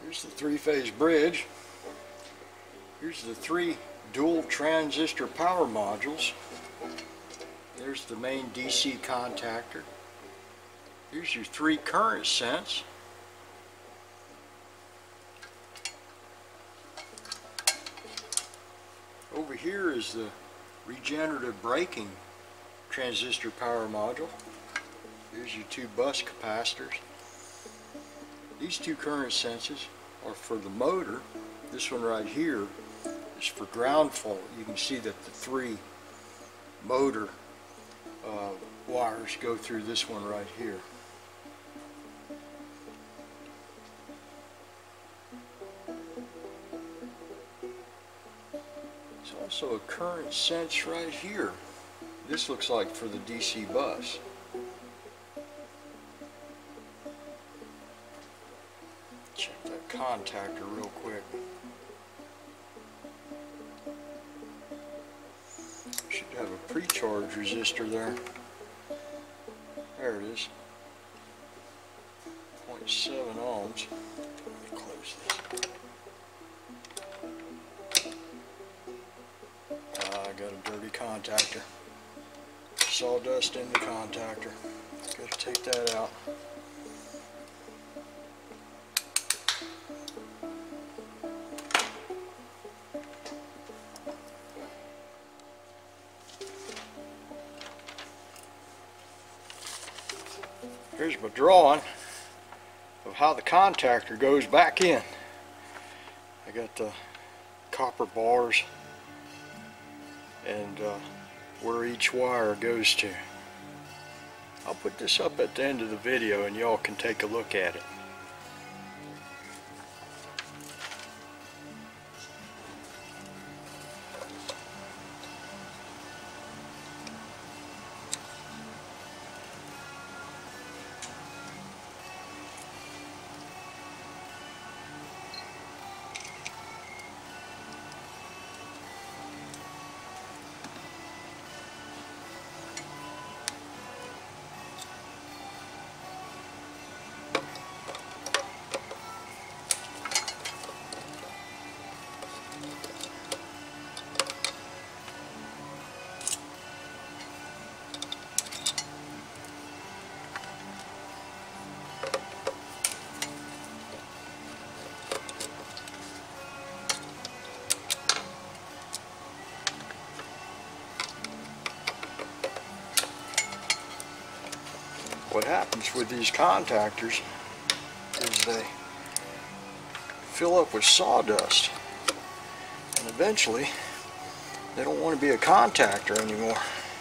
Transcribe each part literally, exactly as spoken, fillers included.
Here's the three-phase bridge. Here's the three dual transistor power modules. There's the main D C contactor. Here's your three current sense. Over here is the regenerative braking transistor power module. Here's your two bus capacitors. These two current senses are for the motor. This one right here is for ground fault. You can see that the three motor uh, wires go through this one right here. There's also a current sense right here. This looks like for the D C bus. Check that contactor real quick. Should have a pre-charge resistor there. There it is. zero point seven ohms. Let me close this. Ah, I got a dirty contactor. Sawdust in the contactor. Gotta take that out. Here's my drawing of how the contactor goes back in. I got the copper bars and uh, where each wire goes to. I'll put this up at the end of the video and y'all can take a look at it. What happens with these contactors is they fill up with sawdust, and eventually they don't want to be a contactor anymore.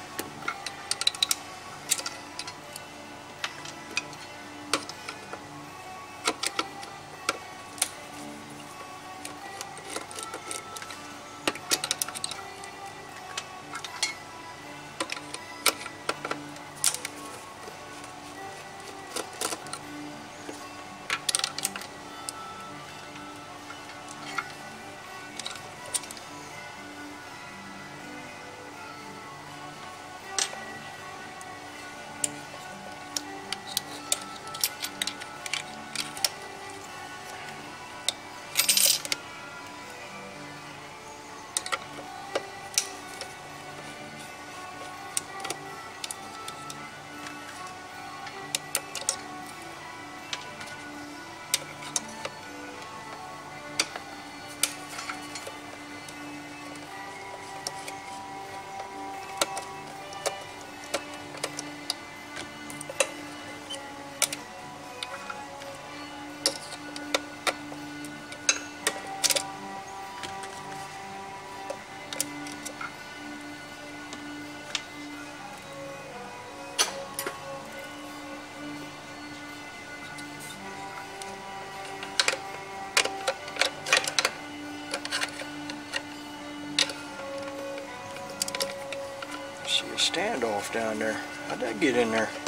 See a standoff down there. How'd that get in there?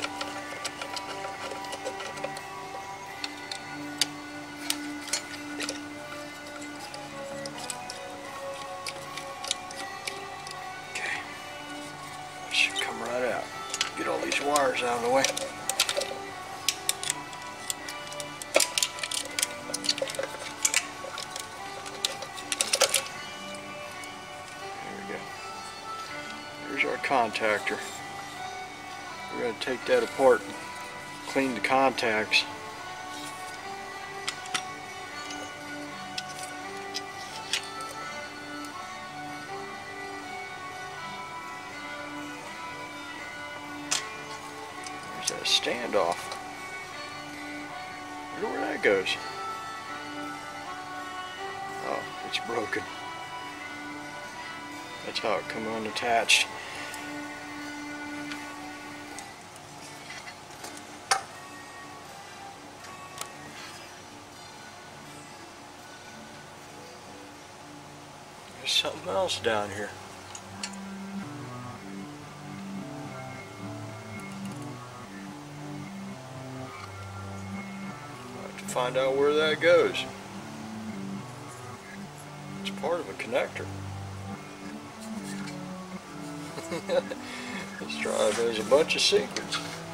Okay. That should come right out. Get all these wires out of the way. contactor. We're going to take that apart and clean the contacts. There's that standoff. I wonder where that goes. Oh, it's broken. That's how it come unattached. There's something else down here. I'll have to find out where that goes. It's part of a connector. This drive has a bunch of secrets.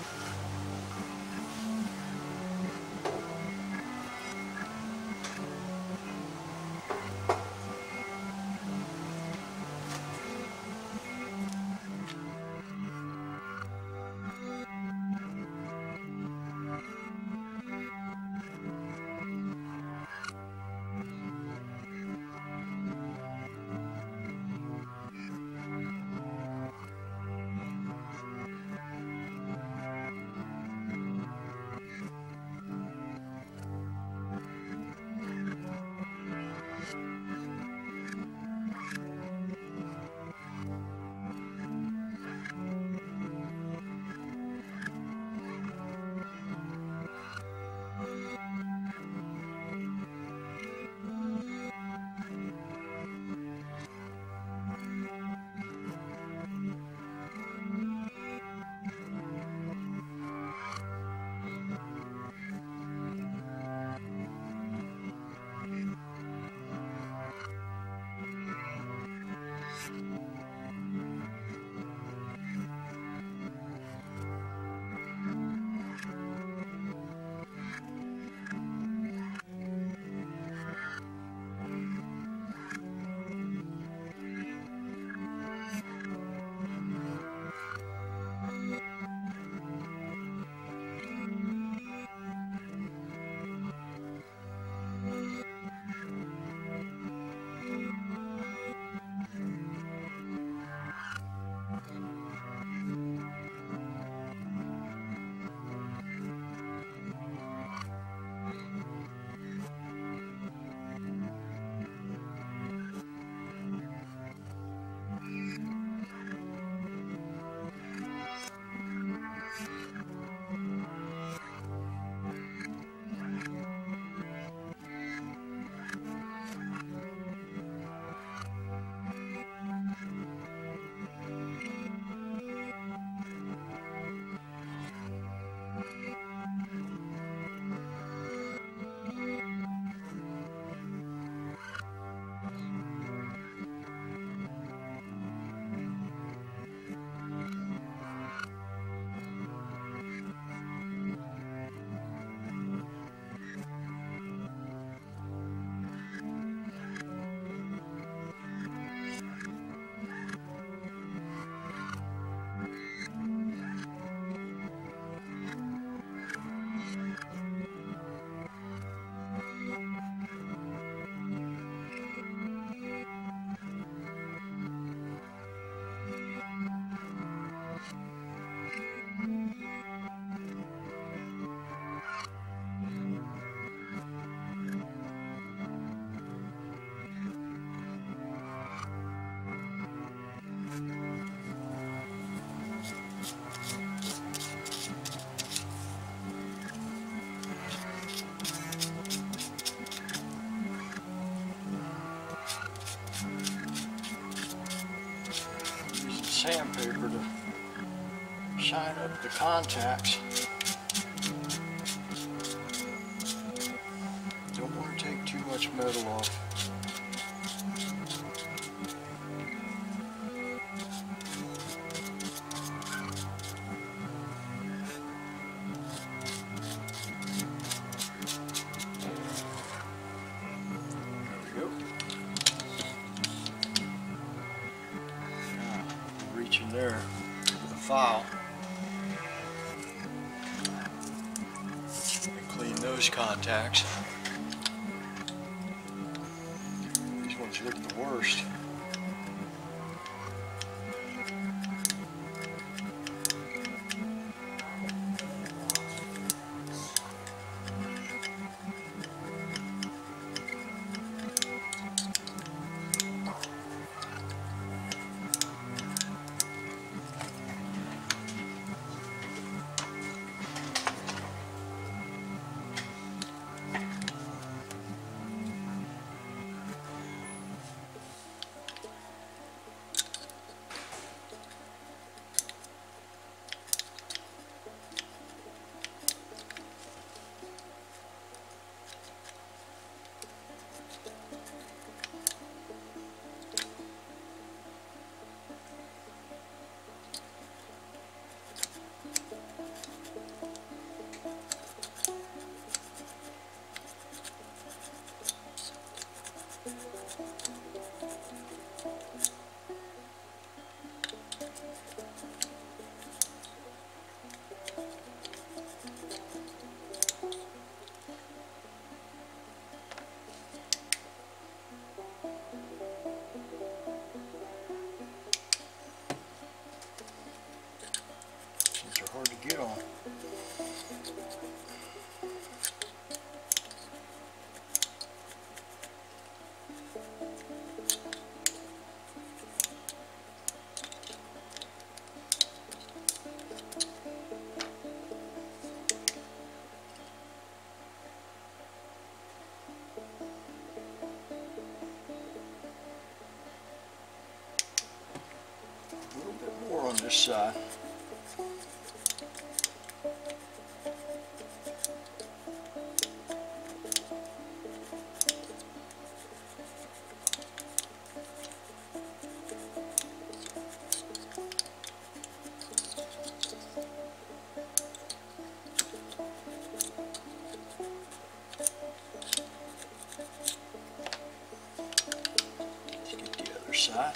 Sandpaper to shine up the contacts. Don't want to take too much metal off. There we go. Reach in there. those contacts. These ones look the worst. These are hard to get on. A little bit more on this side. Side.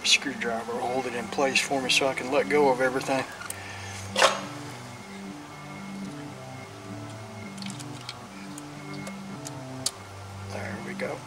screwdriver will hold it in place for me so I can let go of everything. There we go.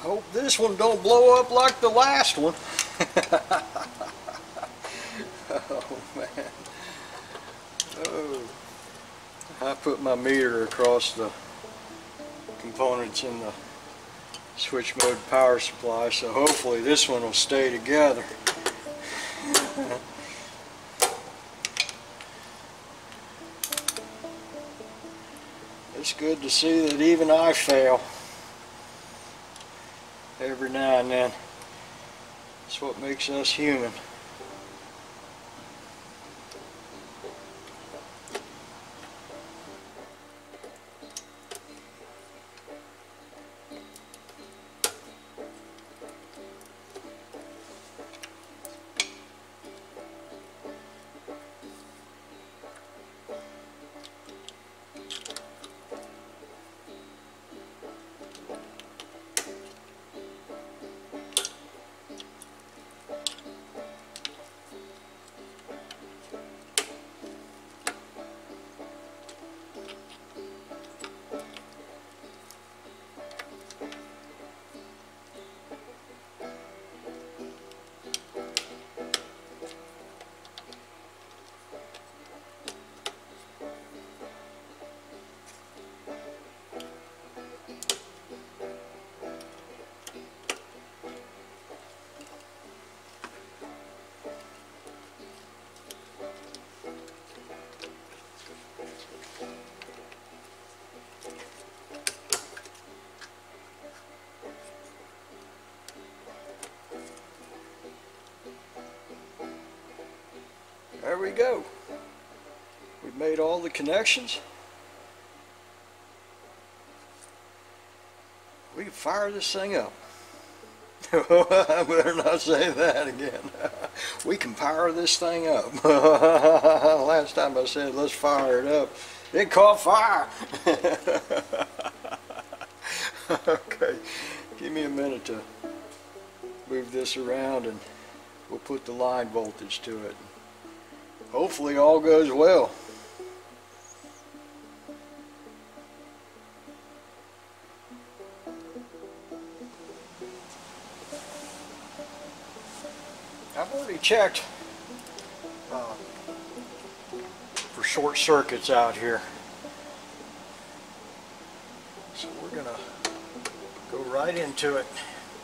hope this one don't blow up like the last one. Oh man. Oh. I put my meter across the components in the switch mode power supply, so hopefully this one will stay together. It's good to see that even I fail every now and then. That's what makes us human. There we go. We've made all the connections. We can fire this thing up. I better not say that again. We can power this thing up. Last time I said let's fire it up, it caught fire. Okay, give me a minute to move this around and we'll put the line voltage to it. Hopefully all goes well. I've already checked uh, for short circuits out here. So we're gonna go right into it.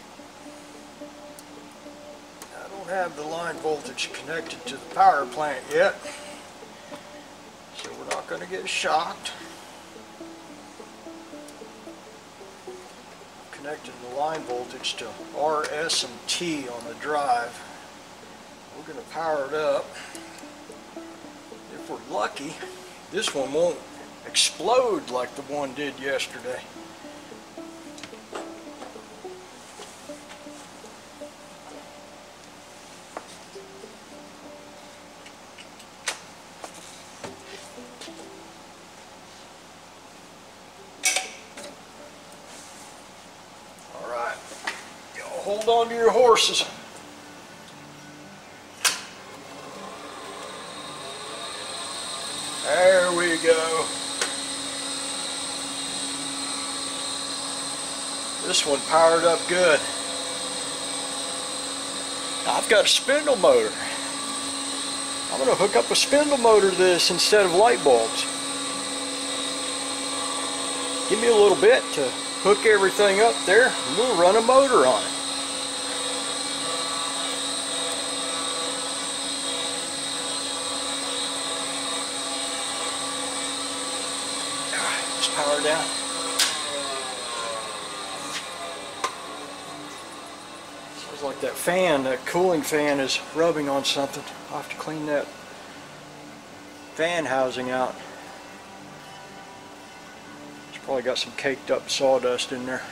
Have the line voltage connected to the power plant yet, so we're not going to get shocked. Connected the line voltage to R, S, and T on the drive. We're going to power it up. If we're lucky, this one won't explode like the one did yesterday. Hold on to your horses. There we go. This one powered up good. I've got a spindle motor. I'm going to hook up a spindle motor to this instead of light bulbs. Give me a little bit to hook everything up there, and we'll run a motor on it. Just power down. Sounds like that fan, that cooling fan is rubbing on something. I'll have to clean that fan housing out. It's probably got some caked up sawdust in there.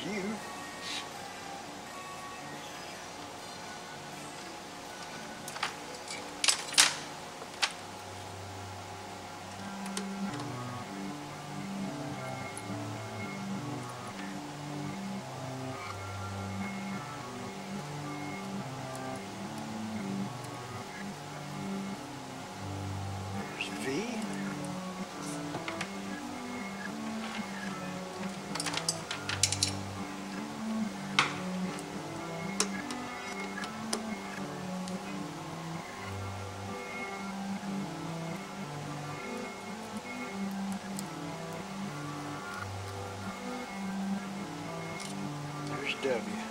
There's U. V. There's W.